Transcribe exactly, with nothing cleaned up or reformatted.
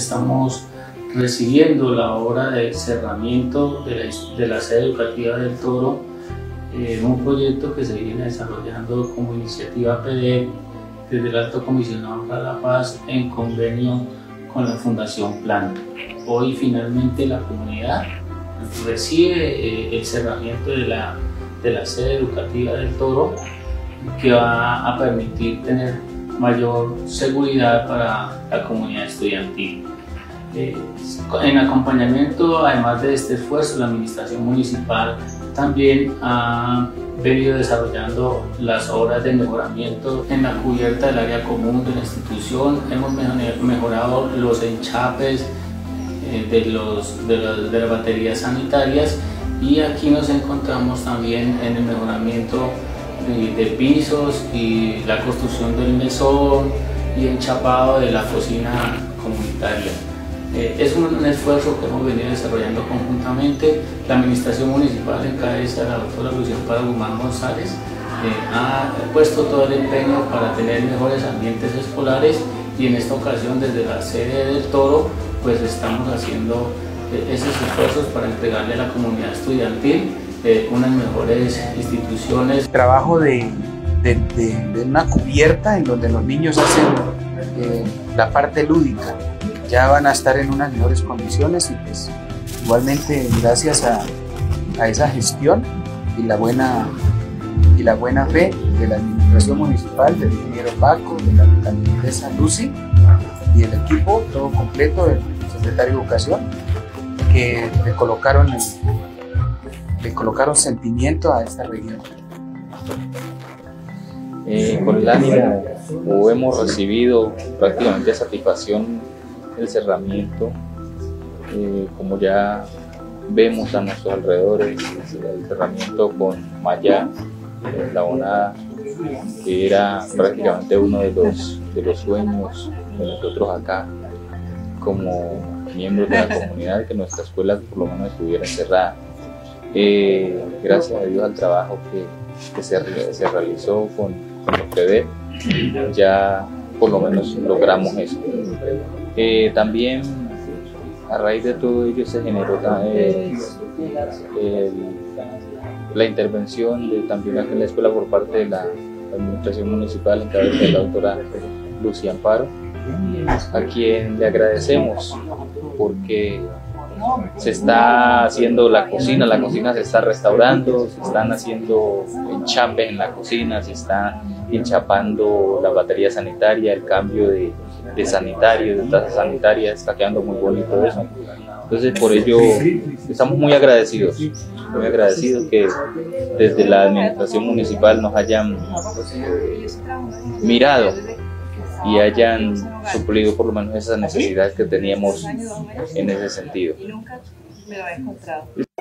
estamos recibiendo la obra de cerramiento de la, de la sede educativa del Toro, en eh, un proyecto que se viene desarrollando como iniciativa P D E desde el Alto Comisionado para la Paz en convenio con la Fundación Plan. Hoy finalmente la comunidad recibe eh, el cerramiento de la, de la sede educativa del Toro, que va a permitir tener mayor seguridad para la comunidad estudiantil. Eh, en acompañamiento, además de este esfuerzo, la administración municipal también ha venido desarrollando las obras de mejoramiento en la cubierta del área común de la institución. Hemos mejorado los enchapes eh, de, los, de, las, de las baterías sanitarias, y aquí nos encontramos también en el mejoramiento de, de pisos y la construcción del mesón y enchapado de la cocina comunitaria. Eh, es un, un esfuerzo que hemos venido desarrollando conjuntamente. La administración municipal, en cabeza de la doctora Lucía Amparo Guzmán González, eh, ha puesto todo el empeño para tener mejores ambientes escolares, y en esta ocasión desde la sede del Toro pues estamos haciendo eh, esos esfuerzos para entregarle a la comunidad estudiantil eh, unas mejores instituciones. Trabajo de, de, de, de una cubierta en donde los niños hacen eh, la parte lúdica. Ya van a estar en unas mejores condiciones, y pues igualmente gracias a, a esa gestión y la buena y la buena fe de la administración municipal, del ingeniero Paco, de la alcaldesa Lucy y el equipo todo completo del secretario de Educación, que le colocaron el, le colocaron sentimiento a esta región. Eh, con el ánimo, o hemos recibido prácticamente satisfacción el cerramiento, eh, como ya vemos a nuestros alrededores, el cerramiento con malla, eh, la bonada, que era prácticamente uno de los, de los sueños de nosotros acá como miembros de la comunidad, que nuestra escuela por lo menos estuviera cerrada. Eh, gracias a Dios al trabajo que, que se, se realizó con, con los P D E, ya por lo menos logramos eso. Eh, también a raíz de todo ello se generó eh, el, la intervención de, también en la escuela por parte de la administración municipal en cabeza de la doctora Lucía Amparo, a quien le agradecemos porque se está haciendo la cocina, la cocina se está restaurando, se están haciendo enchapes en la cocina, se está enchapando la batería sanitaria, el cambio de, de sanitario, de taza sanitaria, está quedando muy bonito eso. Entonces por ello estamos muy agradecidos, muy agradecidos que desde la administración municipal nos hayan mirado y hayan suplido por lo menos esas necesidades que teníamos en ese sentido.